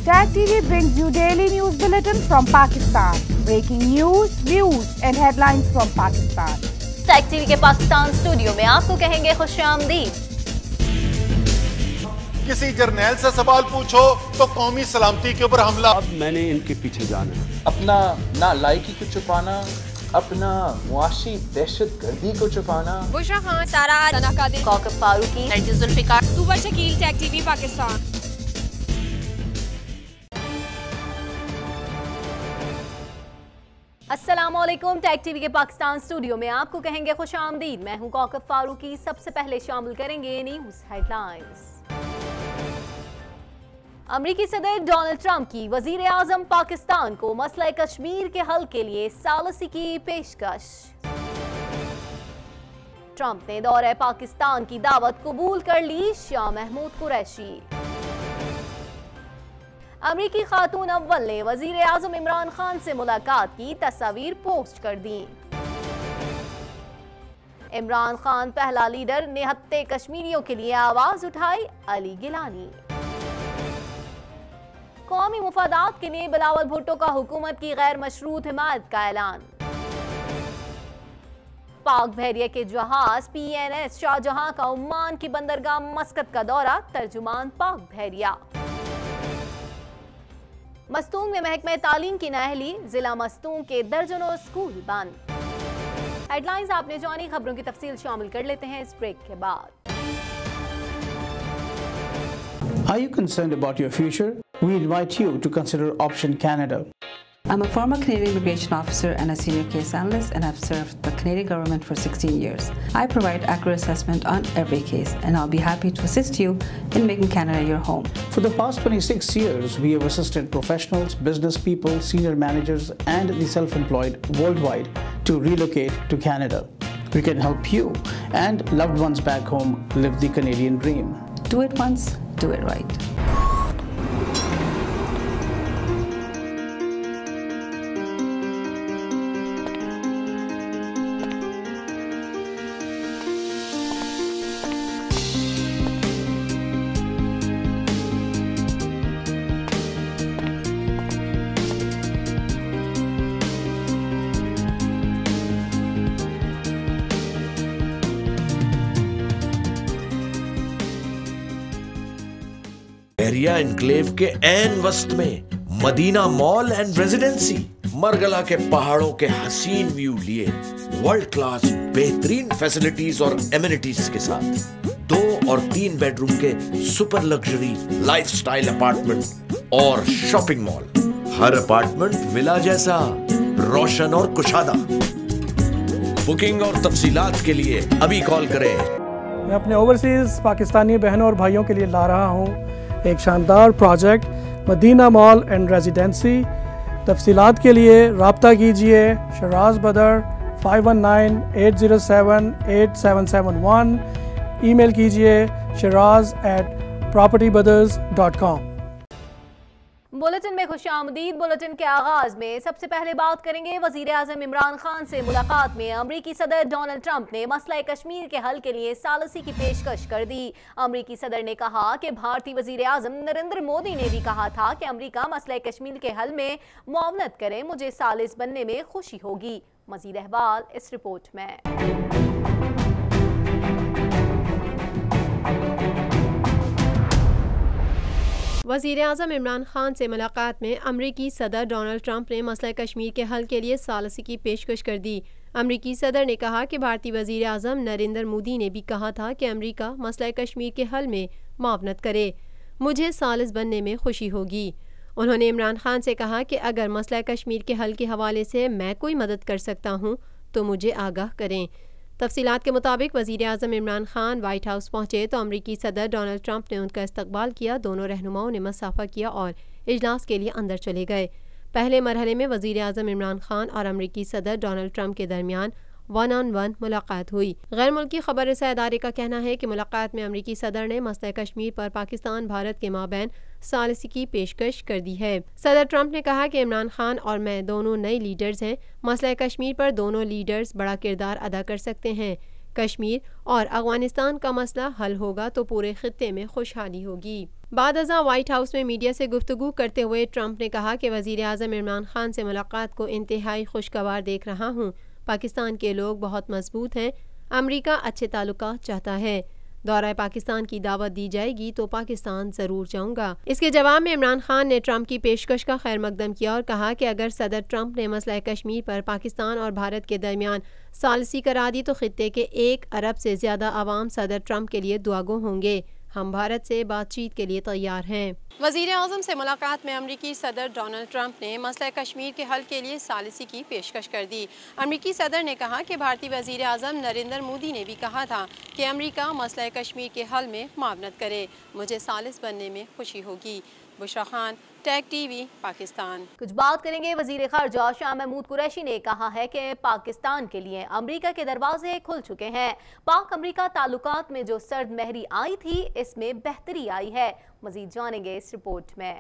Tag TV brings you daily news bulletin from Pakistan. Breaking news, views and headlines from Pakistan. Tag TV के Pakistan studio में आपको कहेंगे खुशामदीद। किसी जर्नैल से सवाल पूछो तो कौमी सलामती के ऊपर हमला। अब मैंने इनके पीछे जाना है। अपना नालायकी को छुपाना, अपना मुआशी दहशत गर्दी को छुपाना। Bushra Khan, Sara Tanakadi, Kokab Farooqui, Zulfiqar, Tooba Shakeel, tag TV Pakistan. अस्सलामुअलैकुम। टैग टीवी के पाकिस्तान स्टूडियो में आपको कहेंगे खुशामदीद। मैं हूं कोकब फारूकी। सबसे पहले शामिल करेंगे न्यूज हेडलाइंस। अमरीकी सदर डोनाल्ड ट्रंप की वजीर आजम पाकिस्तान को मसला कश्मीर के हल के लिए सालसी की पेशकश। ट्रंप ने दौरे पाकिस्तान की दावत कबूल कर ली। शाह महमूद कुरैशी। अमरीकी खातून अव्वल ने वजीर आजम इमरान खान से मुलाकात की तस्वीर पोस्ट कर दी। इमरान खान पहला लीडर, निहत्ते कश्मीरियों के लिए आवाज उठाई अली गिलानी। कौमी मुफादात के लिए बिलावल भुट्टो का हुकूमत की गैर मशरूत हिमायत का ऐलान। पाक बहरिया के जहाज PNS शाहजहां का ओमान की बंदरगाह मस्कत का दौरा। तर्जुमान पाक बहरिया। मस्तूंग में महकमे तालीम की नाअहली, जिला मस्तूंग के दर्जनों स्कूल बंद। हेडलाइंस आपने जानी, खबरों की तफसील शामिल कर लेते हैं इस ब्रेक के बाद। Are you concerned about your future? We invite you to consider Option Canada. I'm a former Canadian immigration officer and a senior case analyst, and have served the Canadian government for 16 years. I provide accurate assessment on every case, and I'll be happy to assist you in making Canada your home. For the past 26 years, we have assisted professionals, business people, senior managers, and the self-employed worldwide to relocate to Canada. We can help you and loved ones back home live the Canadian dream. Do it once, do it right. Bahria enclave के ऐन वस्त में Madina mall and residency, Margalla के पहाड़ों के हसीन view लिए world class बेहतरीन फैसिलिटीज और एमिनिटीज के साथ 2 और 3 बेडरूम के सुपर लग्जरी लाइफस्टाइल अपार्टमेंट और शॉपिंग मॉल। हर अपार्टमेंट विला जैसा रोशन और कुशादा। बुकिंग और तफसीलात के लिए अभी कॉल करें। मैं अपने ओवरसीज पाकिस्तानी बहनों और भाइयों के लिए ला रहा हूँ एक शानदार project Madina mall and residency. तफसीलात के लिए राब्ता कीजिए शराज बदर 5198078771। ईमेल कीजिए shiraz@propertybrothers.com। बुलेटिन में खुशामदीद। बुलेटिन के आगाज में सबसे पहले बात करेंगे वजीर आजम इमरान खान से मुलाकात में अमरीकी सदर डोनाल्ड ट्रंप ने मसला कश्मीर के हल के लिए सालसी की पेशकश कर दी। अमरीकी सदर ने कहा कि भारतीय वजीर आजम नरेंद्र मोदी ने भी कहा था कि अमरीका मसला कश्मीर के हल में मुआवनत करे। मुझे सालिस बनने में खुशी होगी। मजीद अहवाल इस रिपोर्ट में। वज़ीर आज़म इमरान खान से मुलाकात में अमरीकी सदर डोनाल्ड ट्रंप ने मसला कश्मीर के हल के लिए सालसी की पेशकश कर दी। अमरीकी सदर ने कहा कि भारतीय वज़ीर आज़म नरेंद्र मोदी ने भी कहा था कि अमरीका मसला कश्मीर के हल में मुआवनत करे। मुझे सालिस बनने में खुशी होगी। उन्होंने इमरान खान से कहा कि अगर मसला कश्मीर के हल के हवाले से मैं कोई मदद कर सकता हूँ तो मुझे आगाह करें। तफसीलात के मुताबिक वज़ीर आज़म इमरान खान वाइट हाउस पहुँचे तो अमरीकी सदर डोनाल्ड ट्रंप ने उनका इस्तकबाल किया। दोनों रहनुमाओं ने मसाफा किया और इजलास के लिए अंदर चले गए। पहले मरहले में वज़ीर आज़म इमरान खान और अमरीकी सदर डोनाल्ड ट्रंप के दरमियान 1-on-1 मुलाकात हुई। गैर मुल्की खबर रसा इदारे का कहना है कि मुलाकात में अमरीकी सदर ने मसला कश्मीर पर पाकिस्तान भारत के माबैन सालिसी की पेशकश कर दी है। सदर ट्रंप ने कहा कि इमरान खान और मैं दोनों नए लीडर्स हैं। मसला कश्मीर पर दोनों लीडर्स बड़ा किरदार अदा कर सकते हैं। कश्मीर और अफगानिस्तान का मसला हल होगा तो पूरे खित्ते में खुशहाली होगी। बाद अज़ां व्हाइट हाउस में मीडिया से गुफ्तगू करते हुए ट्रंप ने कहा कि वज़ीर आज़म इमरान खान से मुलाकात को इंतहाई खुशगवार देख रहा हूँ। पाकिस्तान के लोग बहुत मजबूत हैं। अमरीका अच्छे ताल्लुकात चाहता है। दौरा पाकिस्तान की दावत दी जाएगी तो पाकिस्तान ज़रूर जाऊंगा। इसके जवाब में इमरान खान ने ट्रंप की पेशकश का खैर मकदम किया और कहा कि अगर सदर ट्रंप ने मसला कश्मीर पर पाकिस्तान और भारत के दरमियान सालसी करा दी तो खित्ते के 1 अरब से ज़्यादा आवाम सदर ट्रंप के लिए दुआगो होंगे। हम भारत से बातचीत के लिए तैयार हैं। वज़ीर आज़म से मुलाकात में अमरीकी सदर डोनाल्ड ट्रंप ने मसला कश्मीर के हल के लिए सालिसी की पेशकश कर दी। अमरीकी सदर ने कहा कि भारतीय वज़ीर आज़म नरेंद्र मोदी ने भी कहा था कि अमरीका मसला कश्मीर के हल में मुआवनत करे। मुझे सालिस बनने में खुशी होगी। Bushra Khan, tag TV, Pakistan. कुछ बात करेंगे वज़ीर ख़ारजा शाह महमूद कुरैशी ने कहा है कि पाकिस्तान के लिए अमरीका के दरवाजे खुल चुके हैं। पाक अमरीका ताल्लुकात में जो सर्द महरी आई थी इसमें बेहतरी आई है। मज़ीद जानेंगे इस रिपोर्ट में।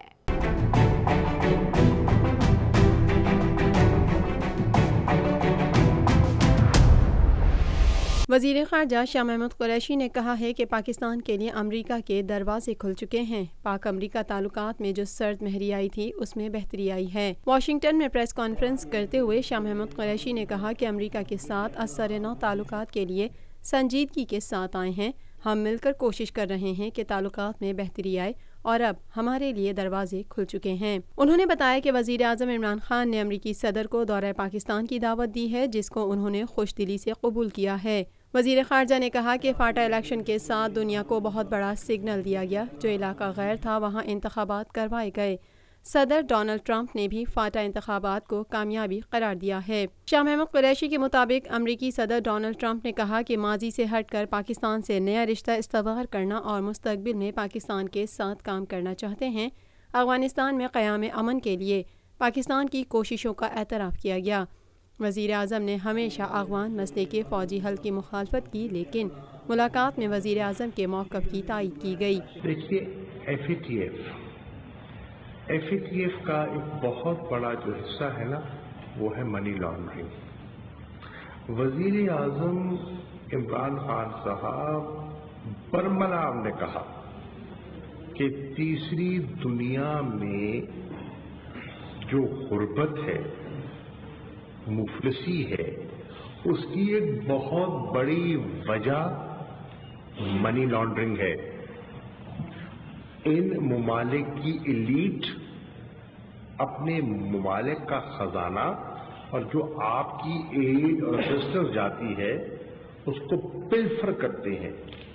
वज़ीर ख़ारजा शाह महमूद कुरैशी ने कहा है कि पाकिस्तान के लिए अमरीका के दरवाजे खुल चुके हैं। पाक अमरीका ताल्लुकात में जो सर्द महरी आई थी उसमें बेहतरी आई है। वाशिंगटन में प्रेस कॉन्फ्रेंस करते हुए शाह महमूद कुरैशी ने कहा कि अमरीका के साथ असर-ए-नौ ताल्लुकात के लिए संजीदगी के साथ आए हैं। हम मिलकर कोशिश कर रहे हैं कि ताल्लुकात में बेहतरी आए और अब हमारे लिए दरवाजे खुल चुके हैं। उन्होंने बताया कि वज़ीर आज़म इमरान खान ने अमरीकी सदर को दौरा पाकिस्तान की दावत दी है जिसको उन्होंने खुशदिली से कबूल किया है। वज़ीर ख़ारजा ने कहा कि फाटा इलेक्शन के साथ दुनिया को बहुत बड़ा सिग्नल दिया गया। जो इलाका गैर था वहाँ इंतखाबात करवाए गए। सदर डोनाल्ड ट्रंप ने भी फाटा इंतखाबात को कामयाबी करार दिया है। शाह महमूद कुरैशी के मुताबिक अमरीकी सदर डोनाल्ड ट्रंप ने कहा कि माजी से हटकर पाकिस्तान से नया रिश्ता इस्तवार करना और मुस्तकबिल में पाकिस्तान के साथ काम करना चाहते हैं। अफ़गानिस्तान में क़याम अमन के लिए पाकिस्तान की कोशिशों का एतराफ़ किया गया। वज़ीर आज़म ने हमेशा अफ़गान मसले के फ़ौजी हल की मुखालफत की, लेकिन मुलाकात में वज़ीर आज़म के मौक़िफ़ की तायीद की गई। देखिए एफएटीएफ का एक बहुत बड़ा जो हिस्सा है ना वो है मनी लॉन्ड्रिंग। वज़ीर आज़म इमरान खान साहब बरमलाम ने कहा कि तीसरी दुनिया में जो गुर्बत है, मुफलिसी है, उसकी एक बहुत बड़ी वजह मनी लॉन्ड्रिंग है। इन मुमालिक की एलीट अपने मुमालिक का खजाना और जो आपकी एड और असिस्टेंस जाती है उसको पिल्फर करते हैं,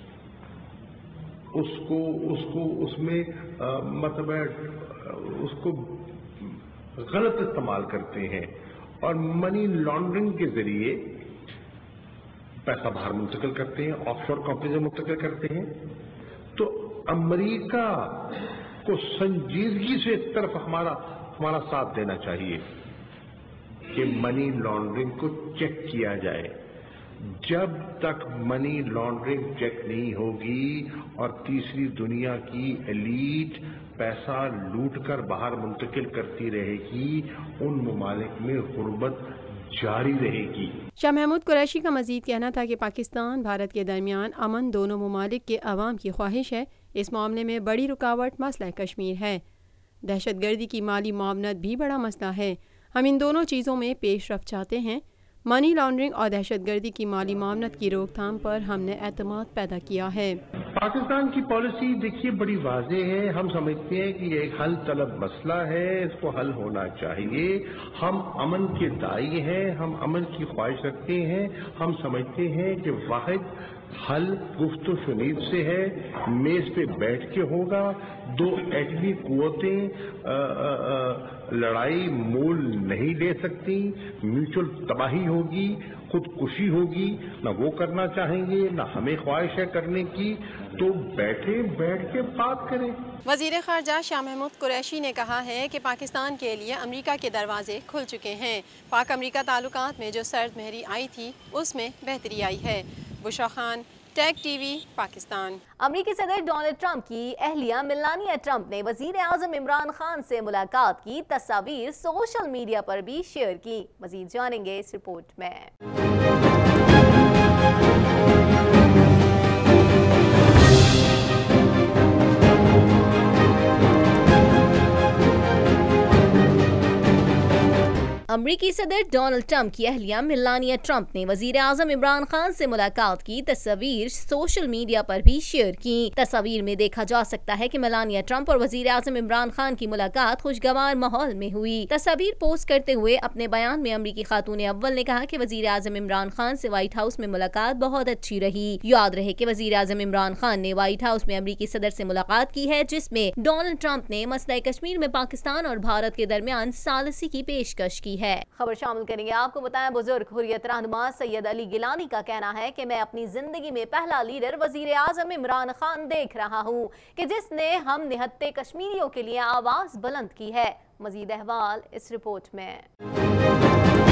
उसमें मतलब है उसको गलत इस्तेमाल करते हैं और मनी लॉन्ड्रिंग के जरिए पैसा बाहर मुंतकिल करते हैं, ऑफशोर कंपनी से मुंतकिल करते हैं। तो अमेरिका को संजीदगी से एक तरफ हमारा साथ देना चाहिए कि मनी लॉन्ड्रिंग को चेक किया जाए। जब तक मनी लॉन्ड्रिंग चेक नहीं होगी और तीसरी दुनिया की एलीट पैसा लूटकर बाहर मुंतकिल करती रहेगी, उन मुमालिक में गुर्बत जारी रहेगी। शाह महमूद कुरैशी का मजीद कहना था कि पाकिस्तान भारत के दरमियान अमन दोनों मुमालिक के अवाम की ख्वाहिश है। इस मामले में बड़ी रुकावट मसला कश्मीर है। दहशतगर्दी की माली मुआवनत भी बड़ा मसला है। हम इन दोनों चीज़ों में पेशरफ्त चाहते हैं। मनी लॉन्ड्रिंग और दहशतगर्दी की माली मुआवनत की रोकथाम पर हमने एतमाद पैदा किया है। पाकिस्तान की पॉलिसी देखिए बड़ी वाज़ेह है। हम समझते हैं कि ये एक हल तलब मसला है, इसको हल होना चाहिए। हम अमन के दाई हैं, हम अमन की ख्वाहिश रखते हैं। हम समझते हैं कि वाहिद हल गुफ्तो शुनीद से है, मेज पे बैठ के होगा। दो एटमी कुव्वतें लड़ाई मोल नहीं ले सकती, म्यूचुअल तबाही होगी, खुदकुशी होगी। ना वो करना चाहेंगे ना हमें ख्वाहिश है करने की, तो बैठ के बात करें। वज़ीर ख़ारजा शाह महमूद कुरैशी ने कहा है कि पाकिस्तान के लिए अमरीका के दरवाजे खुल चुके हैं। पाक अमरीका ताल्लुकात में जो सर्द महरी आई थी उसमें बेहतरी आई है। Bushra Khan, tag TV, Pakistan. अमरीकी सदर डोनाल्ड ट्रंप की अहलिया मेलानिया ट्रंप ने वज़ीर आज़म इमरान खान से मुलाकात की तस्वीर सोशल मीडिया पर भी शेयर की। मज़ीद जानेंगे इस रिपोर्ट में। अमरीकी सदर डोनाल्ड ट्रंप की अहलिया मेलानिया ट्रंप ने वजीर आजम इमरान खान से मुलाकात की तस्वीर सोशल मीडिया पर भी शेयर की। तस्वीर में देखा जा सकता है कि मेलानिया ट्रंप और वजीर आजम इमरान खान की मुलाकात खुशगवार माहौल में हुई। तस्वीर पोस्ट करते हुए अपने बयान में अमरीकी खातून अव्वल ने कहा कि वजीर आजम इमरान खान से व्हाइट हाउस में मुलाकात बहुत अच्छी रही। याद रहे कि वजीर आजम इमरान खान ने व्हाइट हाउस में अमरीकी सदर से मुलाकात की है, जिसमें डोनाल्ड ट्रंप ने मसला कश्मीर में पाकिस्तान और भारत के दरमियान सालिसी की पेशकश की है। खबर शामिल करेंगे। आपको बताएं, बुजुर्ग हुर्रियत रहनुमा सैयद अली गिलानी का कहना है कि मैं अपनी जिंदगी में पहला लीडर वजीर आजम इमरान खान देख रहा हूँ कि जिसने हम निहत्ते कश्मीरियों के लिए आवाज बुलंद की है। मजीद अहवाल इस रिपोर्ट में।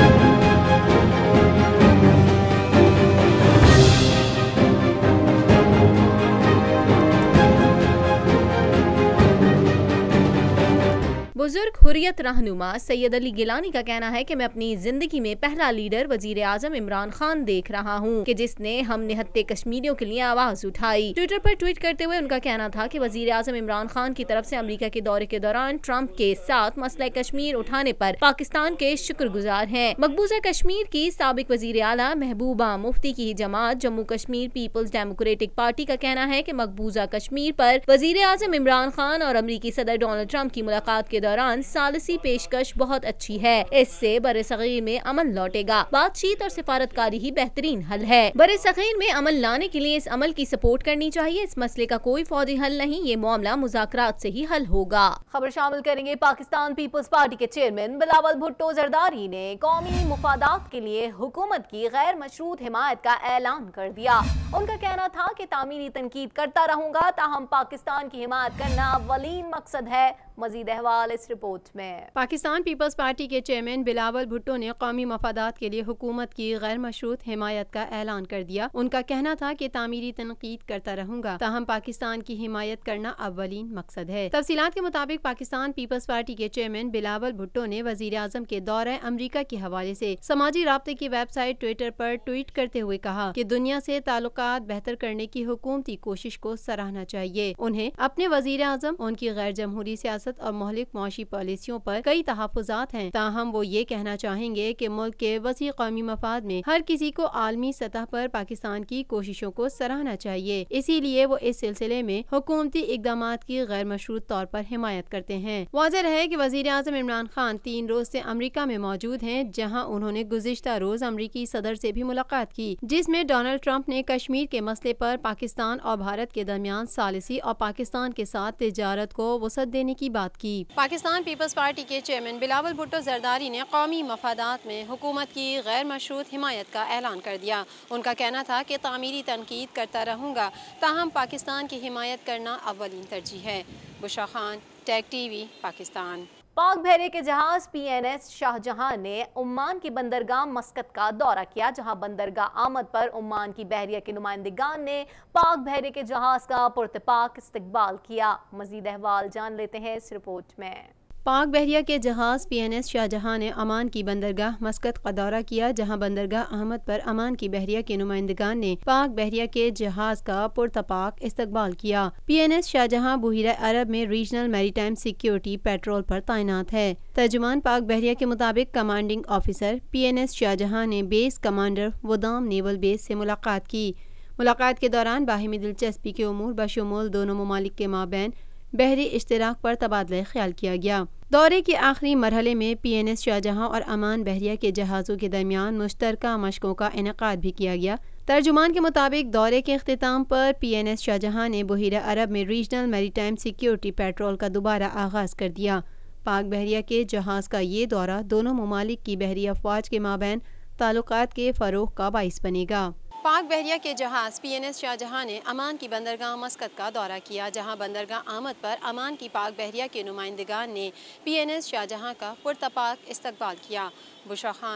बुजुर्ग हुर्रियत रहनुमा सैयद अली गिलानी का कहना है कि मैं अपनी जिंदगी में पहला लीडर वजीर आजम इमरान खान देख रहा हूँ कि जिसने हम निहत्ते कश्मीरियों के लिए आवाज उठाई। ट्विटर पर ट्वीट करते हुए उनका कहना था कि वजीर आजम इमरान खान की तरफ से अमेरिका के दौरे के दौरान ट्रंप के साथ मसला कश्मीर उठाने पर पाकिस्तान के शुक्रगुजार हैं। मकबूजा कश्मीर की साबिक वजीर आला महबूबा मुफ्ती की जमात Jammu Kashmir peoples democratic party का कहना है कि मकबूजा कश्मीर पर वजीर आजम इमरान खान और अमरीकी सदर डोनाल्ड ट्रंप की मुलाकात के दौरान सालिसी पेशकश बहुत अच्छी है। इससे बरे सगीर में अमन लौटेगा। बातचीत और सिफारतकारी ही बेहतरीन हल है। बरे सगीर में अमन लाने के लिए इस अमल की सपोर्ट करनी चाहिए। इस मसले का कोई फौरी हल नहीं, ये मामला मुज़ाकरात से ही हल होगा। खबर शामिल करेंगे। पाकिस्तान पीपल्स पार्टी के चेयरमैन बिलावल भुट्टो जरदारी ने कौमी मुफादात के लिए हुकूमत की गैर मशरूत हिमायत का ऐलान कर दिया। उनका कहना था कि तामीरी तनकीद करता रहूंगा, ताहम पाकिस्तान की हिमायत करना अव्वलीन मकसद है। मजीद अहवाल इस रिपोर्ट में। पाकिस्तान पीपल्स पार्टी के चेयरमैन बिलावल भुट्टो ने कौमी मफादात के लिए हुकूमत की गैर मशरूत हिमायत का ऐलान कर दिया। उनका कहना था कि तामीरी तनकीद करता रहूंगा, ताहम पाकिस्तान की हिमायत करना अव्वलीन मकसद है। तफसीलात के मुताबिक पाकिस्तान पीपल्स पार्टी के चेयरमैन बिलावल भुट्टो ने वजीर आजम के दौरे अमरीका के हवाले से समाजी राब्ते की वेबसाइट ट्विटर पर ट्वीट करते हुए कहा कि दुनिया से ताल्लुकात बेहतर करने की हुकूमती कोशिश को सराहना चाहिए। उन्हें अपने वजीर आजम, उनकी गैर जमहूरी सियासत और मोहलिक मुआशी पॉलिसियों पर कई तहफ़्फ़ुज़ात हैं, ताहम वो ये कहना चाहेंगे कि मुल्क के वसी कौमी मफाद में हर किसी को आलमी सतह पर पाकिस्तान की कोशिशों को सराहना चाहिए। इसीलिए वो इस सिलसिले में हुकूमती इक़दामात की गैर मशरूत तौर पर हिमायत करते हैं। वाज़ेह है कि वज़ीर आज़म इमरान खान 3 रोज से अमरीका में मौजूद हैं, जहाँ उन्होंने गुज़िश्ता रोज अमरीकी सदर से भी मुलाकात की, जिसमें डोनाल्ड ट्रंप ने कश्मीर के मसले पर पाकिस्तान और भारत के दरमियान सालिसी और पाकिस्तान के साथ तिजारत को वसअत देने की बात की। पाकिस्तान पीपल्स पार्टी के चेयरमैन बिलावल भुट्टो जरदारी ने कौमी मफादात में हुकूमत की गैर मशरूत हिमायत का ऐलान कर दिया। उनका कहना था कि तामीरी तनकीद करता रहूँगा, ताहम पाकिस्तान की हिमायत करना अव्वलीन तरजीह है। Bushra Khan, tag TV, Pakistan. पाक बहरे के जहाज PNS शाहजहां ने ओमान की बंदरगाह मस्कत का दौरा किया, जहां बंदरगाह आमद पर ओमान की बहरिया के नुमाइंदगान ने पाक बहरे के जहाज का पुरतपाक इस्तकबाल किया। मजीद अहवाल जान लेते हैं इस रिपोर्ट में। पाक बहरिया के जहाज PNS शाहजहां ने अमान की बंदरगाह मस्कत का दौरा किया, जहां बंदरगाह अहमद पर अमान की बहरिया के नुमाइंदगान ने पाक बहरिया के जहाज का पुरतपाक इस्तकबाल किया। PNS शाहजहां बुहिरा अरब में रीजनल मैरीटाइम सिक्योरिटी पेट्रोल पर तैनात है। तर्जुमान पाक बहरिया के मुताबिक कमांडिंग ऑफिसर PNS शाहजहां ने बेस कमांडर वदाम नेवल बेस से मुलाकात की। मुलाकात के दौरान बाहिमी दिलचस्पी के उमूर बशमूल दोनों ममालिक के माबैन बहरी इश्तराक पर तबादला ख्याल किया गया। दौरे के आखिरी मरहले में PNS शाहजहां और अमान बहरिया के जहाज़ों के दरमियान मुश्तरका मशकों का इनेकाद भी किया गया। तर्जुमान के मुताबिक दौरे के अख्तिताम पर PNS शाहजहां ने बुहिरा अरब में रीजनल मैरीटाइम सिक्योरिटी पेट्रोल का दोबारा आगाज़ कर दिया। पाक बहरिया के जहाज़ का ये दौरा दोनों ममालिक की बहरी अफवाज के माबैन ताल्लुकात के फ़रोग़ का बाइस बनेगा। पाक बहरिया के जहाज़ PNS शाहजहां ने अमान की बंदरगाह मस्कत का दौरा किया, जहां बंदरगाह आमद पर अमान की पाक बहरिया के नुमाइंदगान ने PNS शाहजहां का पुरतपाक इस्तकबाल किया। Bushra Khan,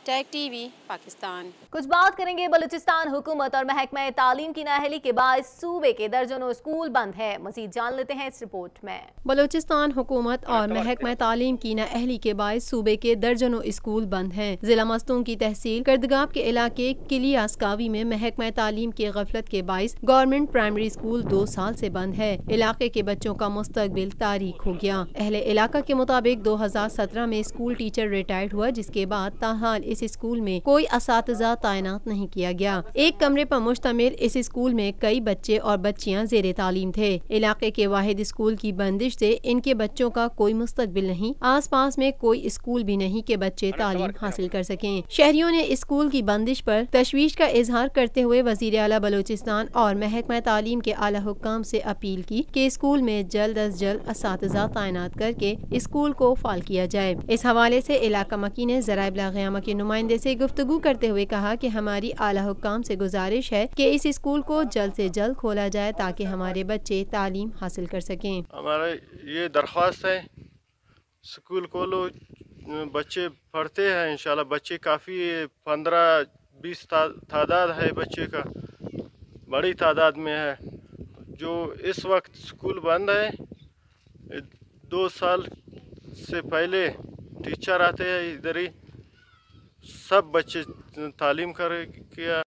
tag TV Pakistan. कुछ बात करेंगे बलूचिस्तान हुकूमत और महकमा तालीम की नाअहली के बाद सूबे के दर्जनों स्कूल बंद है। मजीद जान लेते हैं इस रिपोर्ट में। बलूचिस्तान हुकूमत और महकमा तालीम की नाअहली के बाद सूबे के दर्जनों स्कूल बंद हैं। जिला मस्तूम की तहसील करदगाब के इलाके किलियासकावी में महकमा तालीम की गफलत के बाइस गवर्नमेंट प्राइमरी स्कूल 2 साल से बंद है। इलाके के बच्चों का मुस्तकबिल तारीख हो गया। अहले इलाका के मुताबिक 2017 में स्कूल टीचर रिटायर्ड हुआ, जिसके बाद ताहाल इस स्कूल में कोई असातिज़ा तैनात नहीं किया गया। एक कमरे पर मुश्तमिल इस स्कूल में कई बच्चे और बच्चियां जेरे तालीम थे। इलाके के वाहिद स्कूल की बंदिश से इनके बच्चों का कोई मुस्तकबिल नहीं। आस पास में कोई स्कूल भी नहीं कि बच्चे तालीम हासिल कर सकें। शहरियों ने स्कूल की बंदिश पर तशवीश का इजहार करते हुए वजीर आला बलूचिस्तान और महकमा तालीम के आला हुक्काम से अपील की कि स्कूल में जल्द अज जल्द असातिज़ा तैनात करके स्कूल को फाल किया जाए। इस हवाले से इलाका मकी ने ज़राए इब्लाग़ के नुमाइंदे से गुफ्तगू करते हुए कहा कि हमारी आला हुक्काम से गुजारिश है कि इस स्कूल को जल्द से जल्द खोला जाए ताकि हमारे बच्चे तालीम हासिल कर सकें। हमारा ये दरख्वास्त है, स्कूल खोलो, बच्चे पढ़ते हैं इंशाल्लाह। बच्चे काफ़ी 15-20 तादाद है बच्चे का, बड़ी तादाद में है। जो इस वक्त स्कूल बंद है, 2 साल से पहले टीचर आते हैं इधर ही, सब बच्चे तालीम कर किया।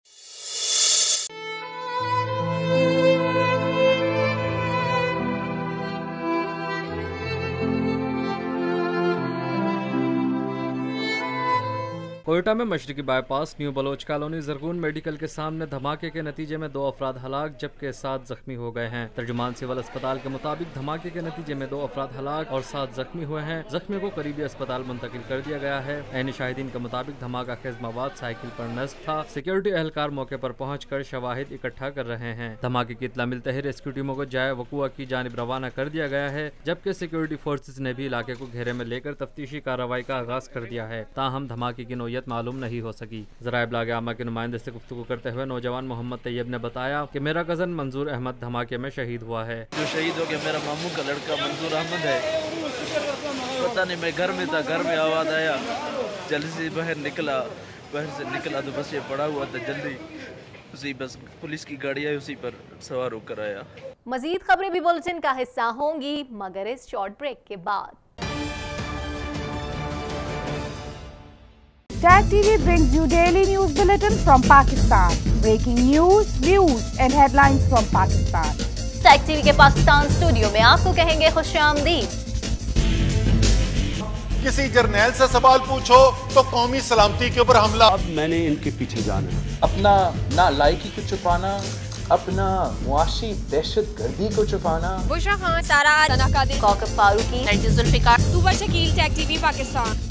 कोयटा में मशरकी bypass new Baloch colony Zarghoon medical के सामने धमाके के नतीजे में 2 अफराद हलाक जबकि 7 जख्मी हो गए हैं। तर्जुमान सिविल अस्पताल के मुताबिक धमाके के नतीजे में 2 अफराद हलाक और 7 जख्मी हुए हैं। जख्मी को करीबी अस्पताल मुंतकिल कर दिया गया है। ऐनी शाहिदीन के मुताबिक धमाका खेज मवाद साइकिल पर नस्ब था। सिक्योरिटी एहलकार मौके पर पहुंचकर शवाहिद इकट्ठा कर रहे हैं। धमाके की इत्तला मिलते ही रेस्क्यू टीमों को जाए वकुआ की जानिब रवाना कर दिया गया है, जबकि सिक्योरिटी फोर्सेज ने भी इलाके को घेरे में लेकर तफ्तीशी कार्रवाई का आगाज कर दिया है। ताहम धमाके की नौयत मालूम नहीं हो सकी। ज़राए इब्लाग़ आमा के नुमाइंदे से गुफ्तगू करते हुए नौजवान मोहम्मद तैयब ने बताया कि मेरा कज़न मंजूर अहमद धमाके में शहीद हुआ है। जो शहीद हो गया मेरा मामू का लड़का मंजूर अहमद है। पता नहीं, मैं घर में था, घर में आवाज़ आया, जल्दी से बाहर से निकला तो बस ये पड़ा हुआ था। जल्दी उसी बस पुलिस की गाड़ी आई, उसी पर सवार होकर आया। मजीद खबरें भी बुलेटिन का हिस्सा होंगी मगर इस शॉर्ट ब्रेक के बाद। Tag TV brings you daily news bulletin from Pakistan. Breaking news, views and headlines from Pakistan. Tag TV के पाकिस्तान स्टूडियो में आपको कहेंगे खुशामदीद। किसी जर्नैल से सवाल पूछो तो कौमी सलामती के ऊपर हमला। अब मैंने इनके पीछे जाना है। अपना नालायकी को छुपाना, अपना मुआशी दहशत गर्दी को छुपाना। बुशरा खान, सारा, कोकब फारूकी, जुल्फिकार, तूबर शकील, टैग टीवी पाकिस्तान।